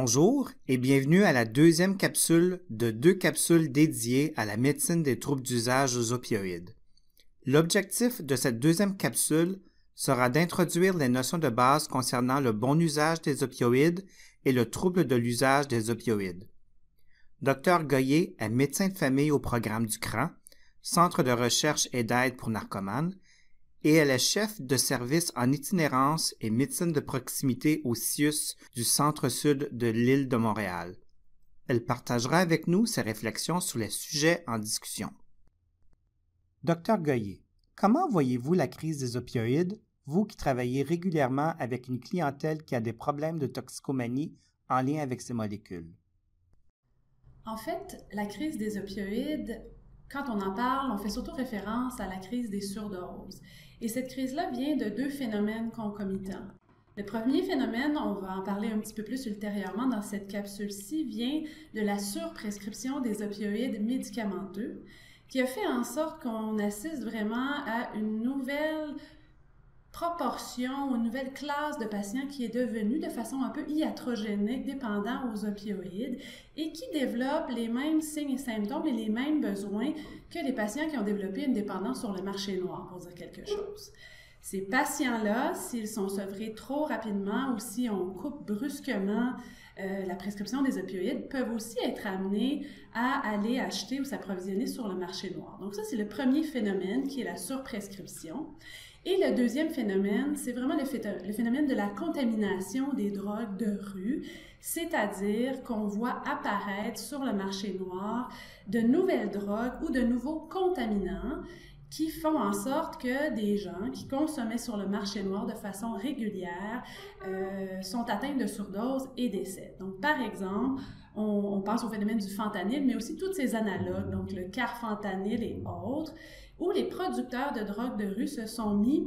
Bonjour et bienvenue à la deuxième capsule de 2 capsules dédiées à la médecine des troubles d'usage aux opioïdes. L'objectif de cette deuxième capsule sera d'introduire les notions de base concernant le bon usage des opioïdes et le trouble de l'usage des opioïdes. Dr Goyer est médecin de famille au programme du CRAN, Centre de recherche et d'aide pour narcomanes, et elle est chef de service en itinérance et médecine de proximité au CIUS du centre-sud de l'île de Montréal. Elle partagera avec nous ses réflexions sur les sujets en discussion. Dr Goyer, comment voyez-vous la crise des opioïdes, vous qui travaillez régulièrement avec une clientèle qui a des problèmes de toxicomanie en lien avec ces molécules? En fait, la crise des opioïdes, quand on en parle, on fait surtout référence à la crise des surdoses. Et cette crise-là vient de 2 phénomènes concomitants. Le premier phénomène, on va en parler un petit peu plus ultérieurement dans cette capsule-ci, vient de la surprescription des opioïdes médicamenteux, qui a fait en sorte qu'on assiste vraiment à une nouvelle proportion, une nouvelle classe de patients qui est devenue de façon un peu iatrogénique, dépendant aux opioïdes et qui développent les mêmes signes et symptômes et les mêmes besoins que les patients qui ont développé une dépendance sur le marché noir, pour dire quelque chose. Ces patients-là, s'ils sont sevrés trop rapidement ou si on coupe brusquement la prescription des opioïdes, peuvent aussi être amenés à aller acheter ou s'approvisionner sur le marché noir. Donc ça, c'est le premier phénomène qui est la surprescription. Et le deuxième phénomène, c'est vraiment le phénomène de la contamination des drogues de rue, c'est-à-dire qu'on voit apparaître sur le marché noir de nouvelles drogues ou de nouveaux contaminants qui font en sorte que des gens qui consommaient sur le marché noir de façon régulière sont atteints de surdose et décèdent. Donc, par exemple, on pense au phénomène du fentanyl, mais aussi tous ces analogues, donc le carfentanyl et autres, où les producteurs de drogue de rue se sont mis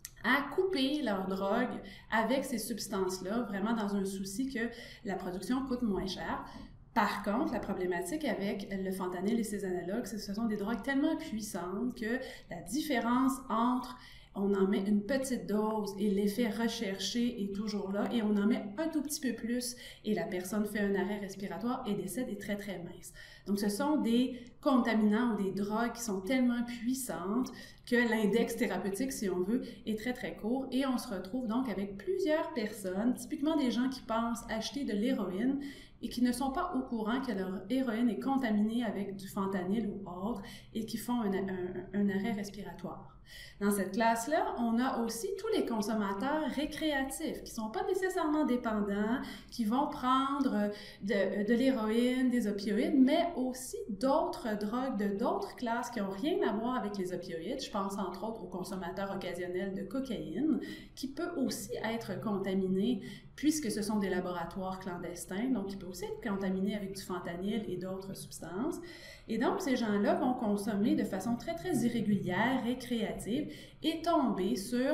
à couper leur drogue avec ces substances-là, vraiment dans un souci que la production coûte moins cher. Par contre, la problématique avec le fentanyl et ses analogues, c'est que ce sont des drogues tellement puissantes que la différence entre on en met une petite dose et l'effet recherché est toujours là et on en met un tout petit peu plus et la personne fait un arrêt respiratoire et décède est très très mince. Donc ce sont des contaminants ou des drogues qui sont tellement puissantes que l'index thérapeutique, si on veut, est très très court et on se retrouve donc avec plusieurs personnes, typiquement des gens qui pensent acheter de l'héroïne et qui ne sont pas au courant que leur héroïne est contaminée avec du fentanyl ou autre et qui font un arrêt respiratoire. Dans cette classe-là, on a aussi tous les consommateurs récréatifs qui ne sont pas nécessairement dépendants, qui vont prendre de l'héroïne, des opioïdes, mais aussi d'autres drogues de d'autres classes qui n'ont rien à voir avec les opioïdes. Je pense entre autres aux consommateurs occasionnels de cocaïne, qui peut aussi être contaminé puisque ce sont des laboratoires clandestins, donc il peut aussi être contaminé avec du fentanyl et d'autres substances. Et donc, ces gens-là vont consommer de façon très, très irrégulière, récréative, et tomber sur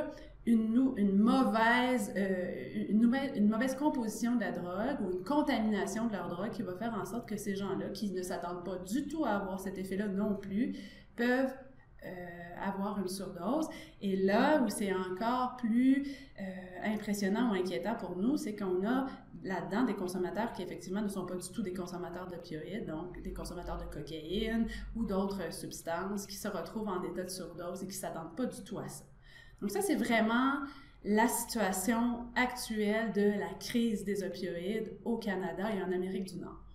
une mauvaise composition de la drogue ou une contamination de leur drogue qui va faire en sorte que ces gens-là, qui ne s'attendent pas du tout à avoir cet effet-là non plus, peuvent avoir une surdose. Et là où c'est encore plus impressionnant ou inquiétant pour nous, c'est qu'on a là-dedans des consommateurs qui effectivement ne sont pas du tout des consommateurs d'opioïdes, donc des consommateurs de cocaïne ou d'autres substances qui se retrouvent en état de surdose et qui ne s'attendent pas du tout à ça. Donc ça, c'est vraiment la situation actuelle de la crise des opioïdes au Canada et en Amérique du Nord.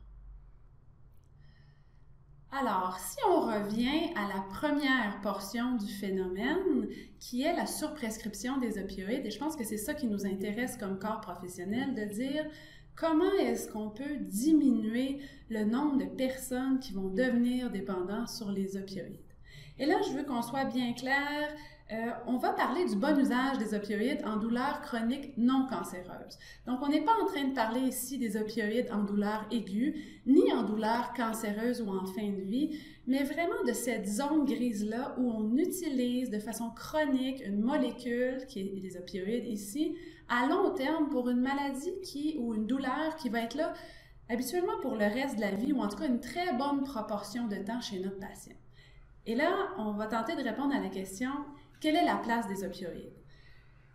Alors, si on revient à la première portion du phénomène, qui est la surprescription des opioïdes, et je pense que c'est ça qui nous intéresse comme corps professionnel, de dire comment est-ce qu'on peut diminuer le nombre de personnes qui vont devenir dépendantes sur les opioïdes. Et là, je veux qu'on soit bien clair. On va parler du bon usage des opioïdes en douleur chronique non cancéreuse. Donc, on n'est pas en train de parler ici des opioïdes en douleur aiguë, ni en douleur cancéreuse ou en fin de vie, mais vraiment de cette zone grise-là où on utilise de façon chronique une molécule, qui est les opioïdes ici, à long terme pour une maladie ou une douleur qui va être là habituellement pour le reste de la vie, ou en tout cas une très bonne proportion de temps chez notre patient. Et là, on va tenter de répondre à la question, quelle est la place des opioïdes?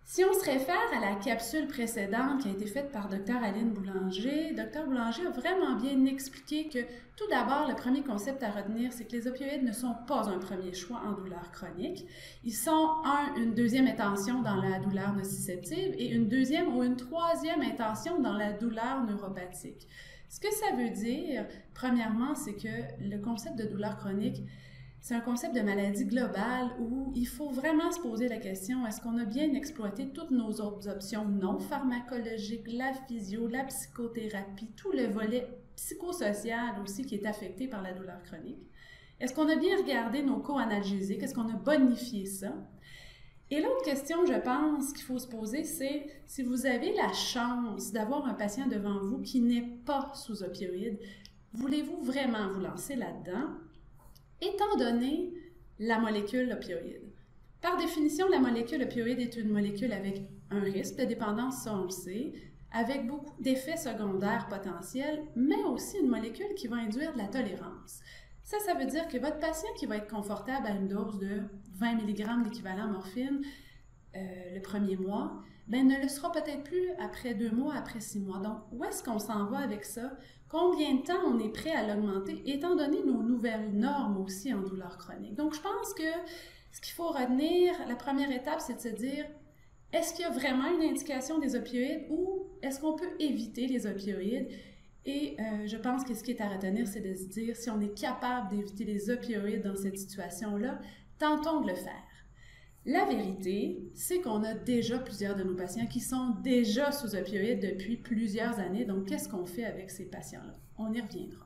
Si on se réfère à la capsule précédente qui a été faite par Dr. Aline Boulanger, Dr. Boulanger a vraiment bien expliqué que tout d'abord, le premier concept à retenir, c'est que les opioïdes ne sont pas un premier choix en douleur chronique. Ils sont une deuxième intention dans la douleur nociceptive et une deuxième ou une troisième intention dans la douleur neuropathique. Ce que ça veut dire, premièrement, c'est que le concept de douleur chronique, c'est un concept de maladie globale où il faut vraiment se poser la question, est-ce qu'on a bien exploité toutes nos autres options non pharmacologiques, la physio, la psychothérapie, tout le volet psychosocial aussi qui est affecté par la douleur chronique? Est-ce qu'on a bien regardé nos co-analgésiques? Est-ce qu'on a bonifié ça? Et l'autre question, je pense, qu'il faut se poser, c'est si vous avez la chance d'avoir un patient devant vous qui n'est pas sous opioïdes, voulez-vous vraiment vous lancer là-dedans? Étant donné la molécule opioïde. Par définition, la molécule opioïde est une molécule avec un risque de dépendance, ça on le sait, avec beaucoup d'effets secondaires potentiels, mais aussi une molécule qui va induire de la tolérance. Ça veut dire que votre patient qui va être confortable à une dose de 20 mg d'équivalent morphine le premier mois, ne le sera peut-être plus après 2 mois, après 6 mois. Donc, où est-ce qu'on s'en va avec ça? Combien de temps on est prêt à l'augmenter, étant donné nos nouvelles normes aussi en douleur chronique? Donc, je pense que ce qu'il faut retenir, la première étape, c'est de se dire, est-ce qu'il y a vraiment une indication des opioïdes ou est-ce qu'on peut éviter les opioïdes? Et je pense que ce qui est à retenir, c'est de se dire, si on est capable d'éviter les opioïdes dans cette situation-là, tentons de le faire. La vérité, c'est qu'on a déjà plusieurs de nos patients qui sont déjà sous opioïdes depuis plusieurs années. Donc, qu'est-ce qu'on fait avec ces patients-là? On y reviendra.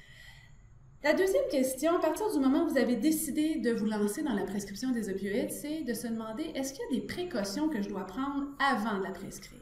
La deuxième question, à partir du moment où vous avez décidé de vous lancer dans la prescription des opioïdes, c'est de se demander, est-ce qu'il y a des précautions que je dois prendre avant de la prescrire?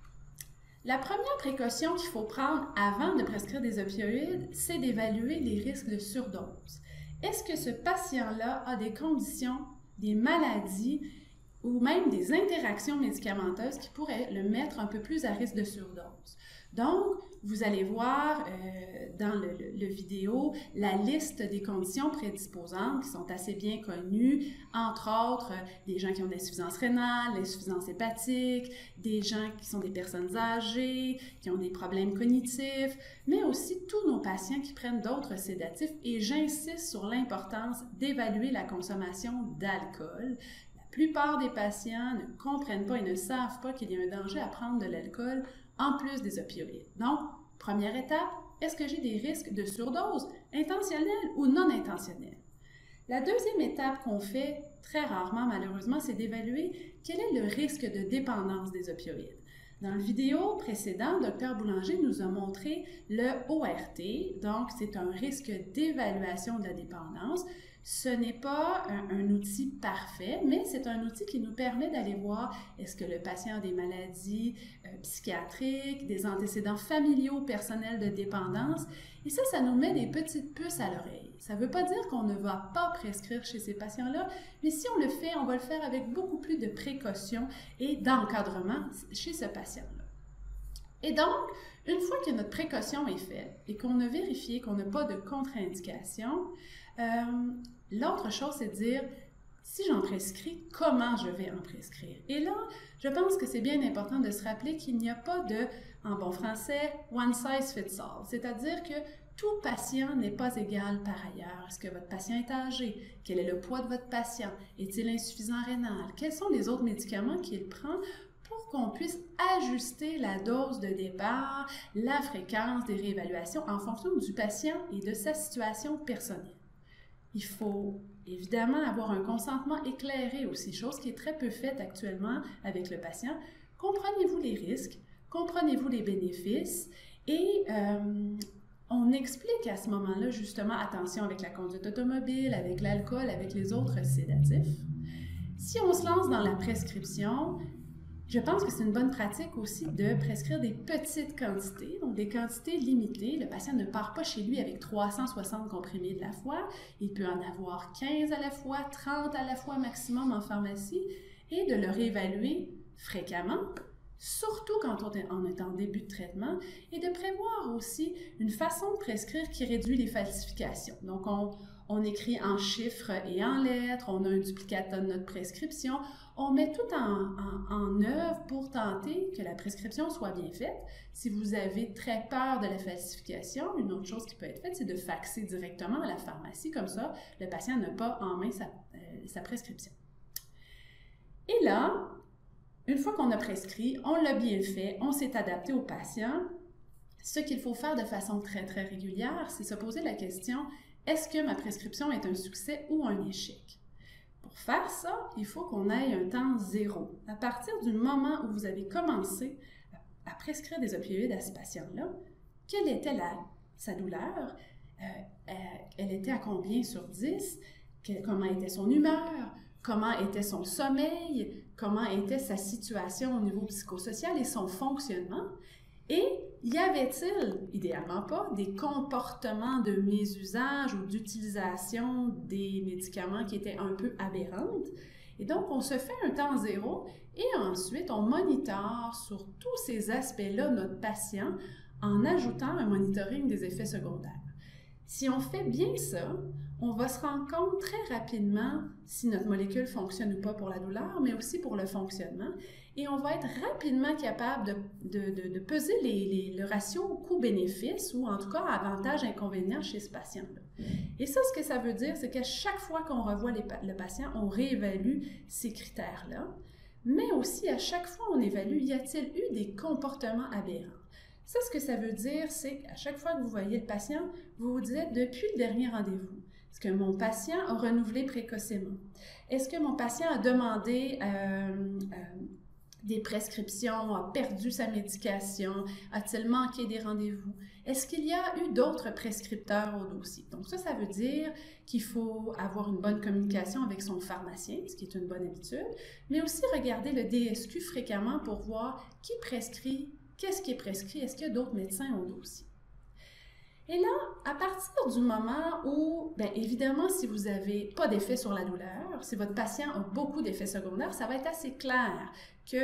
La première précaution qu'il faut prendre avant de prescrire des opioïdes, c'est d'évaluer les risques de surdose. Est-ce que ce patient-là a des conditions, des maladies ou même des interactions médicamenteuses qui pourraient le mettre un peu plus à risque de surdose? Donc, vous allez voir dans le vidéo la liste des conditions prédisposantes qui sont assez bien connues, entre autres des gens qui ont de l'insuffisance rénale, l'insuffisance hépatique, des gens qui sont des personnes âgées, qui ont des problèmes cognitifs, mais aussi tous nos patients qui prennent d'autres sédatifs et j'insiste sur l'importance d'évaluer la consommation d'alcool. La plupart des patients ne comprennent pas et ne savent pas qu'il y a un danger à prendre de l'alcool en plus des opioïdes. Donc, première étape, est-ce que j'ai des risques de surdose intentionnelle ou non intentionnelle? La deuxième étape qu'on fait très rarement, malheureusement, c'est d'évaluer quel est le risque de dépendance des opioïdes. Dans la vidéo précédente, Dr. Boulanger nous a montré le ORT, donc c'est un risque d'évaluation de la dépendance. Ce n'est pas un outil parfait, mais c'est un outil qui nous permet d'aller voir est-ce que le patient a des maladies psychiatriques, des antécédents familiaux, personnels de dépendance. Et ça nous met des petites puces à l'oreille. Ça ne veut pas dire qu'on ne va pas prescrire chez ces patients-là, mais si on le fait, on va le faire avec beaucoup plus de précaution et d'encadrement chez ce patient-là. Et donc, une fois que notre précaution est faite et qu'on a vérifié qu'on n'a pas de contre-indication, l'autre chose, c'est de dire, si j'en prescris, comment je vais en prescrire? Et là, je pense que c'est bien important de se rappeler qu'il n'y a pas de, en bon français, one size fits all. C'est-à-dire que tout patient n'est pas égal par ailleurs. Est-ce que votre patient est âgé? Quel est le poids de votre patient? Est-il insuffisant rénal? Quels sont les autres médicaments qu'il prend pour qu'on puisse ajuster la dose de départ, la fréquence des réévaluations en fonction du patient et de sa situation personnelle? Il faut évidemment avoir un consentement éclairé aussi, chose qui est très peu faite actuellement avec le patient. Comprenez-vous les risques, comprenez-vous les bénéfices et on explique à ce moment-là justement attention avec la conduite automobile, avec l'alcool, avec les autres sédatifs. Si on se lance dans la prescription, je pense que c'est une bonne pratique aussi de prescrire des petites quantités, donc des quantités limitées. Le patient ne part pas chez lui avec 360 comprimés de la fois. Il peut en avoir 15 à la fois, 30 à la fois maximum en pharmacie et de le réévaluer fréquemment, surtout quand on est en début de traitement, et de prévoir aussi une façon de prescrire qui réduit les falsifications. Donc, On écrit en chiffres et en lettres, on a un duplicata de notre prescription. On met tout en œuvre pour tenter que la prescription soit bien faite. Si vous avez très peur de la falsification, une autre chose qui peut être faite, c'est de faxer directement à la pharmacie. Comme ça, le patient n'a pas en main sa prescription. Et là, une fois qu'on a prescrit, on l'a bien fait, on s'est adapté au patient. Ce qu'il faut faire de façon très, très régulière, c'est se poser la question, est-ce que ma prescription est un succès ou un échec? Pour faire ça, il faut qu'on ait un temps zéro. À partir du moment où vous avez commencé à prescrire des opioïdes à ce patient-là, quelle était sa douleur? Elle était à combien sur 10? Comment était son humeur? Comment était son sommeil? Comment était sa situation au niveau psychosocial et son fonctionnement? Et y avait-il, idéalement pas, des comportements de mésusage ou d'utilisation des médicaments qui étaient un peu aberrantes? Et donc, on se fait un temps zéro et ensuite, on monitore sur tous ces aspects-là notre patient en ajoutant un monitoring des effets secondaires. Si on fait bien ça, on va se rendre compte très rapidement si notre molécule fonctionne ou pas pour la douleur, mais aussi pour le fonctionnement. Et on va être rapidement capable de peser le ratio coût-bénéfice ou en tout cas avantage-inconvénient chez ce patient-là. Et ça, ce que ça veut dire, c'est qu'à chaque fois qu'on revoit le patient, on réévalue ces critères-là, mais aussi à chaque fois on évalue, y a-t-il eu des comportements aberrants? Ça, ce que ça veut dire, c'est qu'à chaque fois que vous voyez le patient, vous vous dites, depuis le dernier rendez-vous, est-ce que mon patient a renouvelé précocement? Est-ce que mon patient a demandé des prescriptions, a perdu sa médication, a-t-il manqué des rendez-vous? Est-ce qu'il y a eu d'autres prescripteurs au dossier? Donc ça veut dire qu'il faut avoir une bonne communication avec son pharmacien, ce qui est une bonne habitude, mais aussi regarder le DSQ fréquemment pour voir qui prescrit, qu'est-ce qui est prescrit, est-ce qu'il y a d'autres médecins au dossier? Et là, à partir du moment où, bien évidemment, si vous n'avez pas d'effet sur la douleur, si votre patient a beaucoup d'effets secondaires, ça va être assez clair que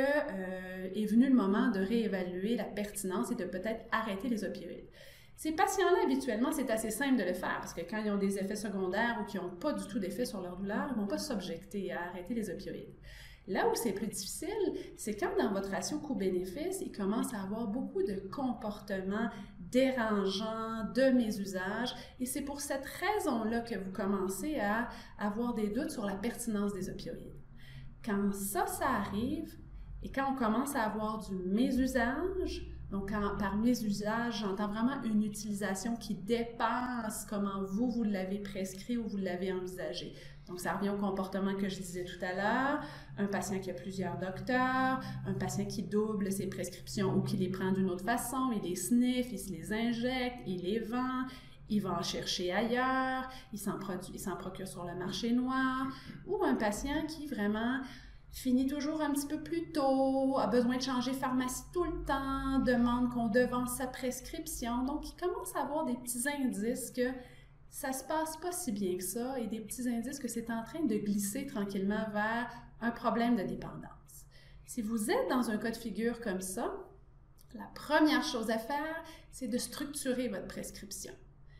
est venu le moment de réévaluer la pertinence et de peut-être arrêter les opioïdes. Ces patients-là, habituellement, c'est assez simple de le faire parce que quand ils ont des effets secondaires ou qui n'ont pas du tout d'effet sur leur douleur, ils ne vont pas s'objecter à arrêter les opioïdes. Là où c'est plus difficile, c'est quand dans votre ratio coût-bénéfice, il commence à avoir beaucoup de comportements dérangeants, de mésusage, et c'est pour cette raison-là que vous commencez à avoir des doutes sur la pertinence des opioïdes. Quand ça arrive, et quand on commence à avoir du mésusage, donc par mésusage, j'entends vraiment une utilisation qui dépasse comment vous l'avez prescrit ou vous l'avez envisagé. Donc, ça revient au comportement que je disais tout à l'heure, un patient qui a plusieurs docteurs, un patient qui double ses prescriptions ou qui les prend d'une autre façon, il les sniffe, il se les injecte, il les vend, il va en chercher ailleurs, il s'en procure sur le marché noir, ou un patient qui vraiment finit toujours un petit peu plus tôt, a besoin de changer pharmacie tout le temps, demande qu'on devance sa prescription, donc il commence à avoir des petits indices que ça se passe pas si bien que ça et des petits indices que c'est en train de glisser tranquillement vers un problème de dépendance. Si vous êtes dans un cas de figure comme ça, la première chose à faire, c'est de structurer votre prescription.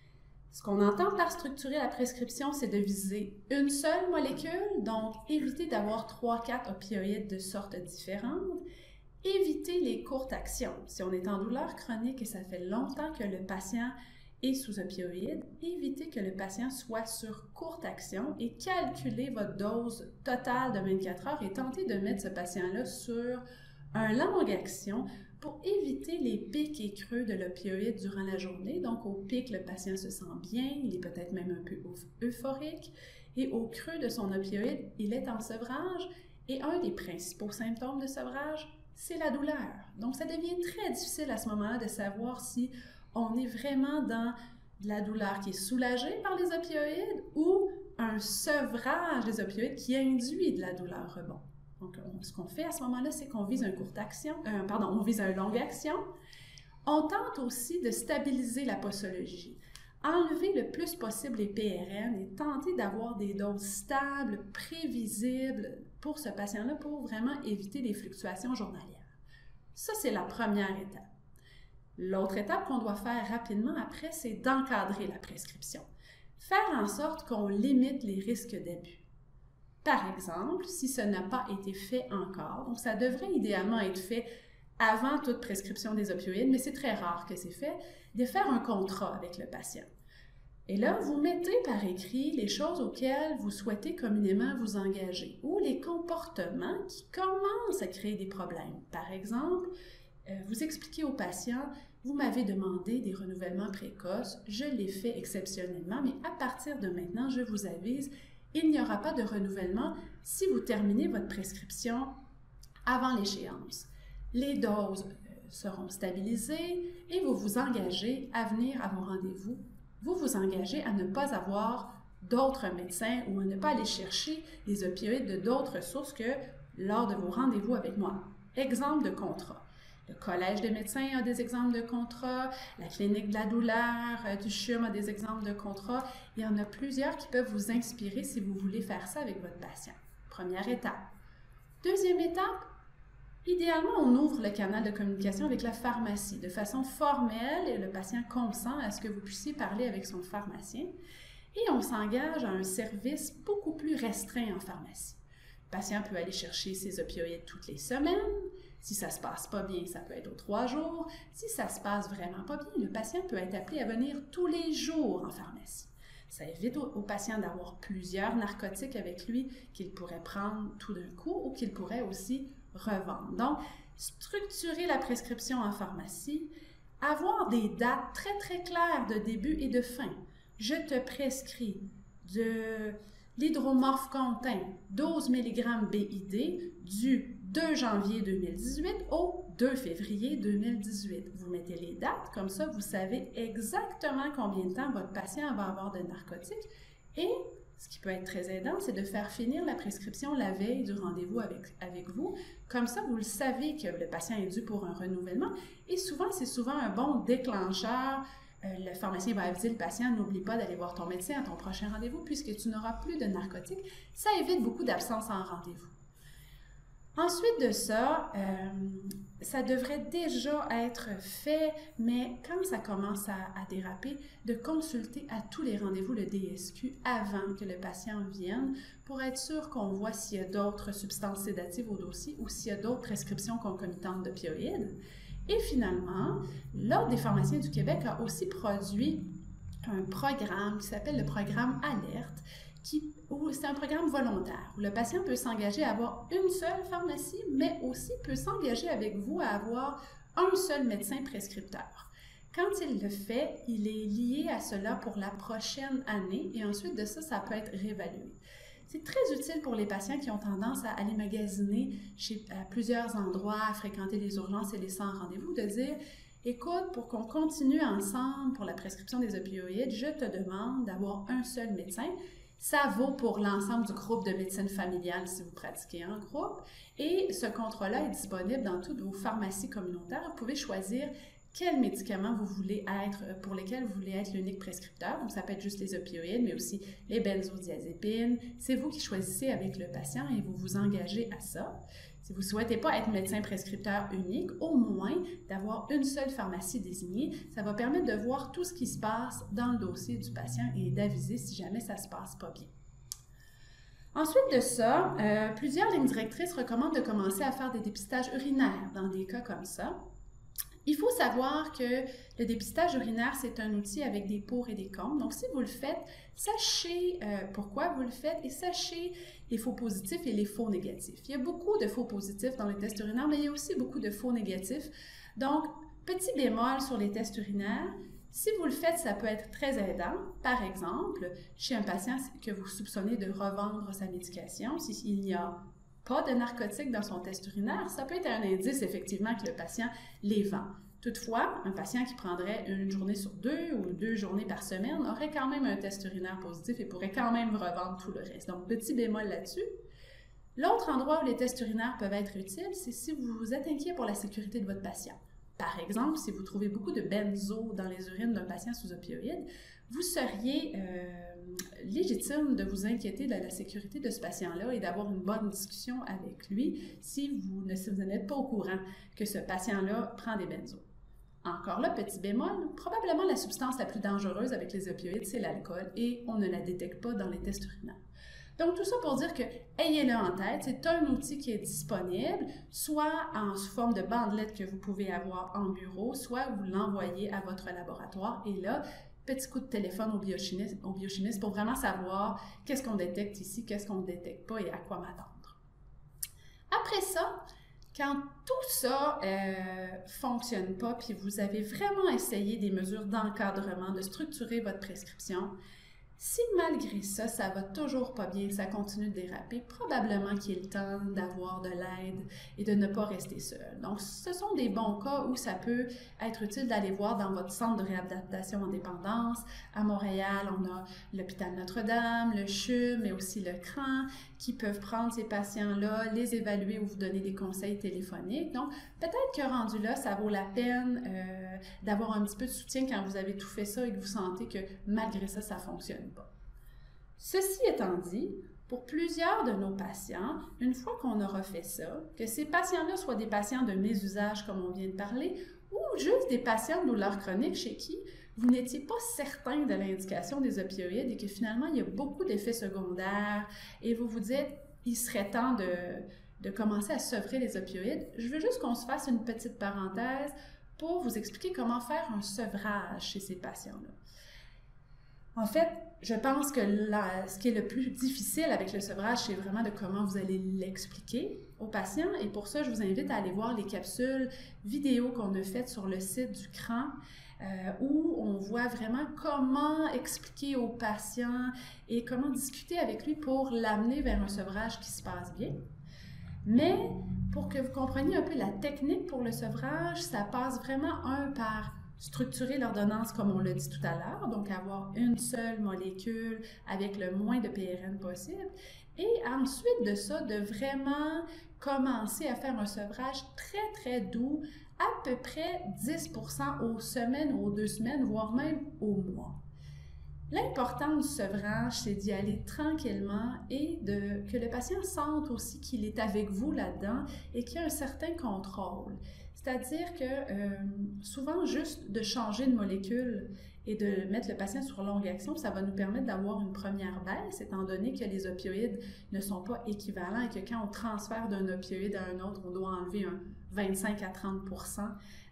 Ce qu'on entend par structurer la prescription, c'est de viser une seule molécule, donc éviter d'avoir 3-4 opioïdes de sortes différentes, éviter les courtes actions. Si on est en douleur chronique et ça fait longtemps que le patient et sous opioïdes, évitez que le patient soit sur courte action et calculez votre dose totale de 24 heures et tentez de mettre ce patient-là sur un longue action pour éviter les pics et creux de l'opioïde durant la journée. Donc, au pic, le patient se sent bien, il est peut-être même un peu euphorique, et au creux de son opioïde, il est en sevrage, et un des principaux symptômes de sevrage, c'est la douleur. Donc, ça devient très difficile à ce moment-là de savoir si on est vraiment dans de la douleur qui est soulagée par les opioïdes ou un sevrage des opioïdes qui induit de la douleur rebond. Donc, ce qu'on fait à ce moment-là, c'est qu'on vise on vise une longue action. On tente aussi de stabiliser la posologie. Enlever le plus possible les PRN et tenter d'avoir des doses stables, prévisibles pour ce patient-là pour vraiment éviter les fluctuations journalières. Ça, c'est la première étape. L'autre étape qu'on doit faire rapidement après, c'est d'encadrer la prescription. faire en sorte qu'on limite les risques d'abus. Par exemple, si ce n'a pas été fait encore, donc ça devrait idéalement être fait avant toute prescription des opioïdes, mais c'est très rare que c'est fait, de faire un contrat avec le patient. Et là, vous mettez par écrit les choses auxquelles vous souhaitez communément vous engager ou les comportements qui commencent à créer des problèmes. Par exemple, vous expliquez au patient, vous m'avez demandé des renouvellements précoces, je l'ai fait exceptionnellement, mais à partir de maintenant, je vous avise, il n'y aura pas de renouvellement si vous terminez votre prescription avant l'échéance. Les doses seront stabilisées et vous vous engagez à venir à vos rendez-vous. Vous vous engagez à ne pas avoir d'autres médecins ou à ne pas aller chercher des opioïdes de d'autres sources que lors de vos rendez-vous avec moi. Exemple de contrat. Le Collège des médecins a des exemples de contrats, la Clinique de la douleur du CHUM a des exemples de contrats. Il y en a plusieurs qui peuvent vous inspirer si vous voulez faire ça avec votre patient. Première étape. Deuxième étape, idéalement, on ouvre le canal de communication avec la pharmacie de façon formelle et le patient consent à ce que vous puissiez parler avec son pharmacien et on s'engage à un service beaucoup plus restreint en pharmacie. Le patient peut aller chercher ses opioïdes toutes les semaines. Si ça ne se passe pas bien, ça peut être aux 3 jours. Si ça se passe vraiment pas bien, le patient peut être appelé à venir tous les jours en pharmacie. Ça évite au patient d'avoir plusieurs narcotiques avec lui qu'il pourrait prendre tout d'un coup ou qu'il pourrait aussi revendre. Donc, structurer la prescription en pharmacie, avoir des dates très très claires de début et de fin. Je te prescris de l'hydromorphe-contin 12 mg BID du 2 janvier 2018 au 2 février 2018. Vous mettez les dates, comme ça vous savez exactement combien de temps votre patient va avoir de narcotiques et ce qui peut être très aidant, c'est de faire finir la prescription la veille du rendez-vous avec vous. Comme ça, vous le savez que le patient est dû pour un renouvellement et souvent, c'est souvent un bon déclencheur. Le pharmacien va aviser le patient, n'oublie pas d'aller voir ton médecin à ton prochain rendez-vous puisque tu n'auras plus de narcotiques. Ça évite beaucoup d'absences en rendez-vous. Ensuite de ça, ça devrait déjà être fait, mais quand ça commence à déraper, de consulter à tous les rendez-vous le DSQ avant que le patient vienne pour être sûr qu'on voit s'il y a d'autres substances sédatives au dossier ou s'il y a d'autres prescriptions concomitantes d'opioïdes. Et finalement, l'Ordre des pharmaciens du Québec a aussi produit un programme qui s'appelle le programme Alerte, c'est un programme volontaire où le patient peut s'engager à avoir une seule pharmacie, mais aussi peut s'engager avec vous à avoir un seul médecin prescripteur. Quand il le fait, il est lié à cela pour la prochaine année et ensuite de ça, ça peut être réévalué. C'est très utile pour les patients qui ont tendance à aller magasiner à plusieurs endroits, à fréquenter les urgences et les centres rendez-vous, de dire « Écoute, pour qu'on continue ensemble pour la prescription des opioïdes, je te demande d'avoir un seul médecin. » Ça vaut pour l'ensemble du groupe de médecine familiale si vous pratiquez en groupe. Et ce contrat-là est disponible dans toutes vos pharmacies communautaires. Vous pouvez choisir quels médicaments vous voulez être, pour lesquels vous voulez être l'unique prescripteur. Donc, ça peut être juste les opioïdes, mais aussi les benzodiazépines. C'est vous qui choisissez avec le patient et vous vous engagez à ça. Si vous ne souhaitez pas être médecin prescripteur unique, au moins d'avoir une seule pharmacie désignée, ça va permettre de voir tout ce qui se passe dans le dossier du patient et d'aviser si jamais ça ne se passe pas bien. Ensuite de ça, plusieurs lignes directrices recommandent de commencer à faire des dépistages urinaires dans des cas comme ça. Il faut savoir que le dépistage urinaire, c'est un outil avec des pour et des contre. Donc, si vous le faites, sachez pourquoi vous le faites et sachez les faux positifs et les faux négatifs. Il y a beaucoup de faux positifs dans les tests urinaires, mais il y a aussi beaucoup de faux négatifs. Donc, petit bémol sur les tests urinaires, si vous le faites, ça peut être très aidant. Par exemple, chez un patient que vous soupçonnez de revendre sa médication, s'il n'y a pas de narcotiques dans son test urinaire, ça peut être un indice effectivement que le patient les vend. Toutefois, un patient qui prendrait une journée sur 2 ou 2 journées par semaine aurait quand même un test urinaire positif et pourrait quand même revendre tout le reste. Donc, petit bémol là-dessus. L'autre endroit où les tests urinaires peuvent être utiles, c'est si vous êtes inquiet pour la sécurité de votre patient. Par exemple, si vous trouvez beaucoup de benzo dans les urines d'un patient sous opioïdes, vous seriez légitime de vous inquiéter de la sécurité de ce patient-là et d'avoir une bonne discussion avec lui si vous n'êtes pas au courant que ce patient-là prend des benzos. Encore là, petit bémol, probablement la substance la plus dangereuse avec les opioïdes, c'est l'alcool, et on ne la détecte pas dans les tests urinaires. Donc, tout ça pour dire que ayez-le en tête, c'est un outil qui est disponible, soit sous forme de bandelette que vous pouvez avoir en bureau, soit vous l'envoyez à votre laboratoire. Et là, petit coup de téléphone au biochimiste pour vraiment savoir qu'est-ce qu'on détecte ici, qu'est-ce qu'on ne détecte pas et à quoi m'attendre. Après ça, quand tout ça fonctionne pas, puis vous avez vraiment essayé des mesures d'encadrement, de structurer votre prescription, si malgré ça, ça va toujours pas bien, ça continue de déraper, probablement qu'il est le temps d'avoir de l'aide et de ne pas rester seul. Donc, ce sont des bons cas où ça peut être utile d'aller voir dans votre centre de réadaptation en dépendance. À Montréal, on a l'hôpital Notre-Dame, le CHUM, mais aussi le CRAN, qui peuvent prendre ces patients-là, les évaluer ou vous donner des conseils téléphoniques. Donc, peut-être que rendu là, ça vaut la peine d'avoir un petit peu de soutien quand vous avez tout fait ça et que vous sentez que malgré ça, ça ne fonctionne pas. Ceci étant dit, pour plusieurs de nos patients, une fois qu'on aura fait ça, que ces patients-là soient des patients de mésusage comme on vient de parler, ou juste des patients de douleurs chroniques chez qui vous n'étiez pas certain de l'indication des opioïdes et que finalement, il y a beaucoup d'effets secondaires et vous vous dites, il serait temps de commencer à sevrer les opioïdes. Je veux juste qu'on se fasse une petite parenthèse pour vous expliquer comment faire un sevrage chez ces patients-là. En fait, je pense que ce qui est le plus difficile avec le sevrage, c'est vraiment de comment vous allez l'expliquer aux patients. Et pour ça, je vous invite à aller voir les capsules vidéo qu'on a faites sur le site du CRAN, où on voit vraiment comment expliquer aux patients et comment discuter avec lui pour l'amener vers un sevrage qui se passe bien. Mais pour que vous compreniez un peu la technique pour le sevrage, ça passe vraiment par structurer l'ordonnance comme on l'a dit tout à l'heure, donc avoir une seule molécule avec le moins de PRN possible. Et ensuite de ça, de vraiment commencer à faire un sevrage très, très doux, à peu près 10% aux semaines, aux 2 semaines, voire même au mois. L'important du sevrage, c'est d'y aller tranquillement et que le patient sente aussi qu'il est avec vous là-dedans et qu'il y a un certain contrôle. C'est-à-dire que souvent, juste de changer de molécule et de mettre le patient sur longue action, ça va nous permettre d'avoir une première baisse, étant donné que les opioïdes ne sont pas équivalents et que quand on transfère d'un opioïde à un autre, on doit enlever un 25 à 30%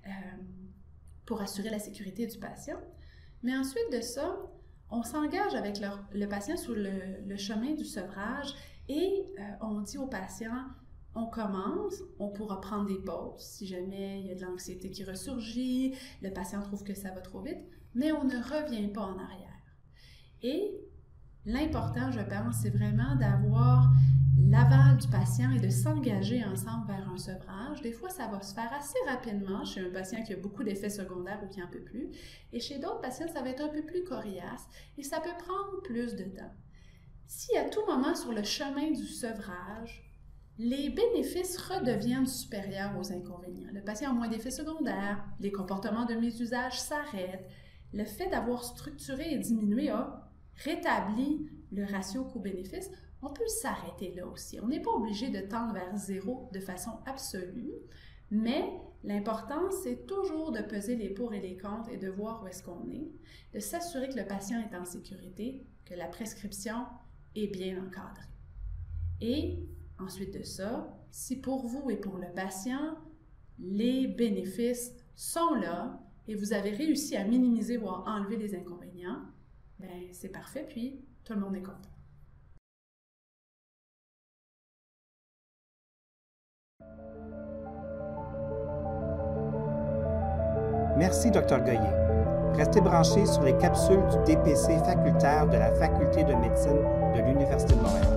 pour assurer la sécurité du patient. Mais ensuite de ça, on s'engage avec le patient sur le chemin du sevrage et on dit au patient, on commence, on pourra prendre des pauses si jamais il y a de l'anxiété qui ressurgit, le patient trouve que ça va trop vite, mais on ne revient pas en arrière. Et l'important, je pense, c'est vraiment d'avoir l'aval du patient et de s'engager ensemble vers un sevrage. Des fois, ça va se faire assez rapidement chez un patient qui a beaucoup d'effets secondaires ou qui n'en peut plus. Et chez d'autres patients, ça va être un peu plus coriace et ça peut prendre plus de temps. Si à tout moment sur le chemin du sevrage, les bénéfices redeviennent supérieurs aux inconvénients. Le patient a moins d'effets secondaires, les comportements de mésusage s'arrêtent, le fait d'avoir structuré et diminué a rétabli le ratio coût-bénéfice, on peut s'arrêter là aussi. On n'est pas obligé de tendre vers zéro de façon absolue, mais l'important, c'est toujours de peser les pour et les contre et de voir où est-ce qu'on est, de s'assurer que le patient est en sécurité, que la prescription est bien encadrée. Et ensuite de ça, si pour vous et pour le patient, les bénéfices sont là et vous avez réussi à minimiser voire enlever les inconvénients, bien c'est parfait, puis tout le monde est content. Merci, Dr Goyer. Restez branchés sur les capsules du DPC facultaire de la Faculté de médecine de l'Université de Montréal.